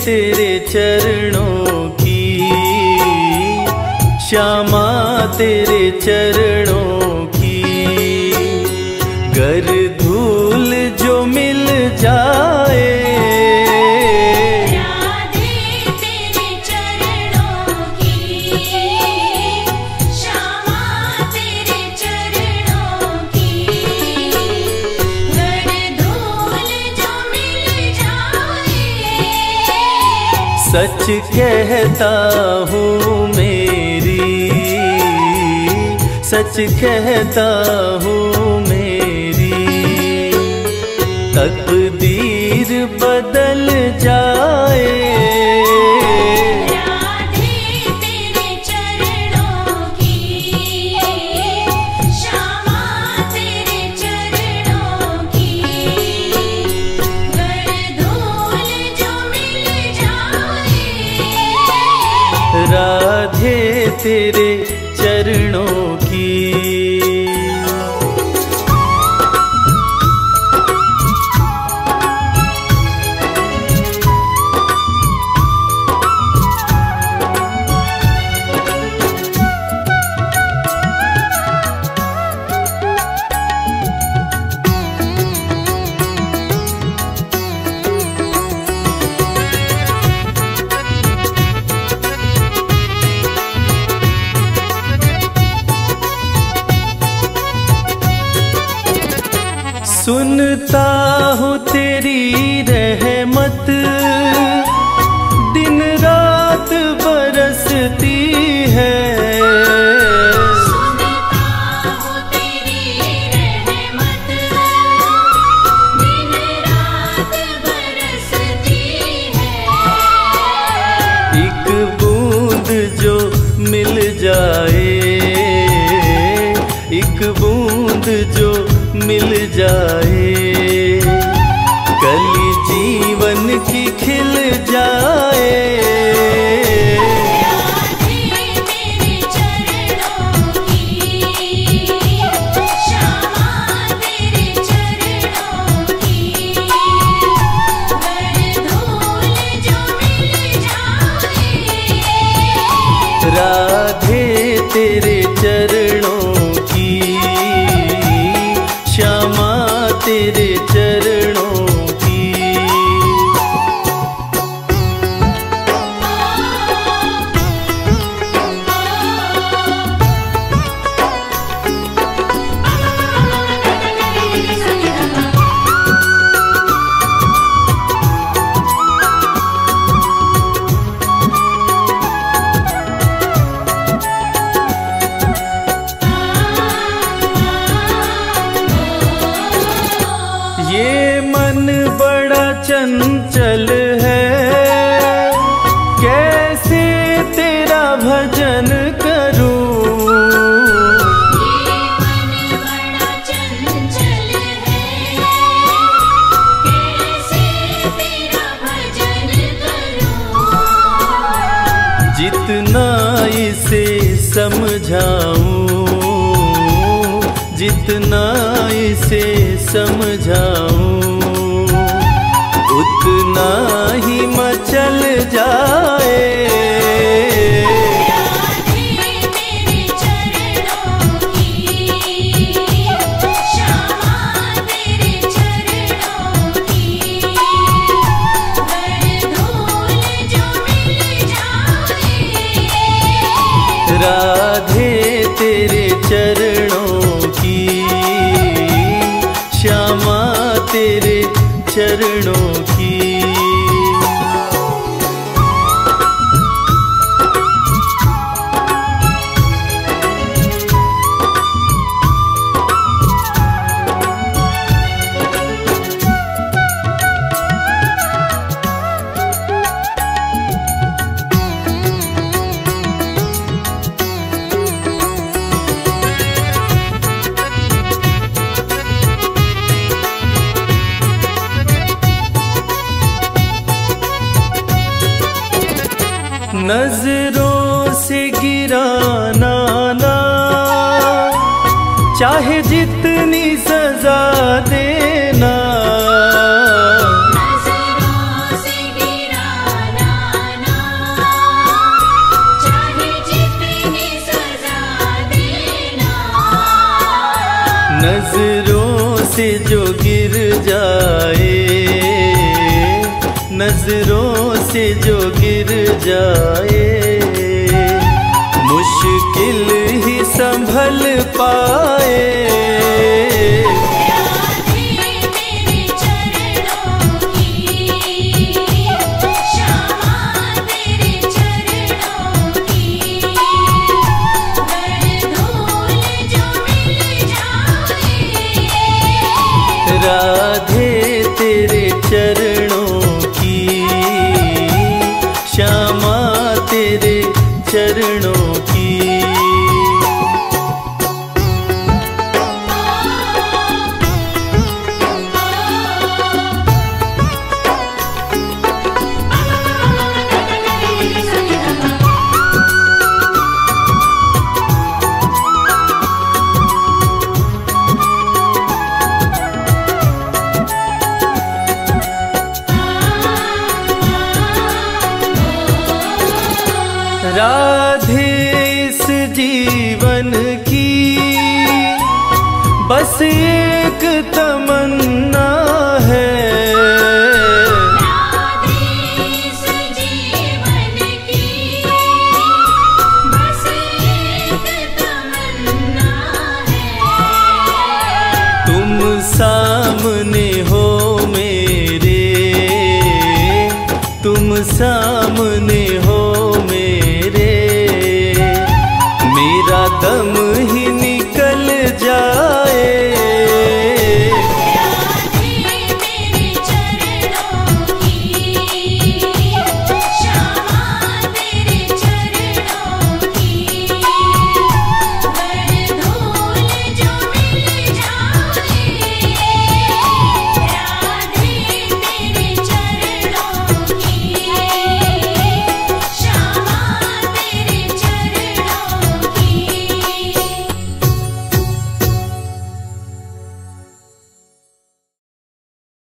तेरे चरणों की, श्यामा तेरे चरणों की। गर धूल जो मिल जाए, राधे तेरे चरणों की, श्यामा तेरे चरणों की। गर धूल जो मिल जाए, सच कहता हूँ मेरी, सच कहता हूँ मेरी, तकदीर बदल जाए। राधे तेरे चरणों की, श्यामा तेरे चरणों की। गर धूल जो मिल जाए, राधे तेरे चरणों की। सुनता हूँ तेरी रहमत, दिन रात बरसती है। सुनता हूँ तेरी रहमत, दिन रात बरसती है। एक बूंद जो मिल जाए, एक बूंद जो मिल जाए, कली जीवन की खिल जाए। राधे तेरे चरणों की, श्यामा तेरे चरणों की। गर धूल जो मिल जाए, राधे तेरे चरणों की, श्यामा तेरे चरणों की। ये मन बड़ा चंचल है, कैसे तेरा भजन करूं। ये मन बड़ा चंचल है, कैसे तेरा भजन करूं। जितना इसे समझाऊं, जितना इसे समझाऊं, उतना ही मचल जाए। राधे तेरे चरणों की, श्यामा तेरे चरणों की। गर धूल जो मिल जाए, राधे तेरे चरणों की, श्यामा तेरे चरणों की। नजरों से गिराना ना, चाहे जितनी सजा देना। नजरों से गिराना नजरों से जो गिर जाए, नजरों से जो गिर जाए, मुश्किल ही संभल पाए। राधे तेरे चरणों की, श्यामा तेरे चरणों की। राधे इस जीवन की बस एक तमन्ना है, राधे इस जीवन की बस एक तमन्ना है। तुम सामने हो मेरे, तुम सामने हो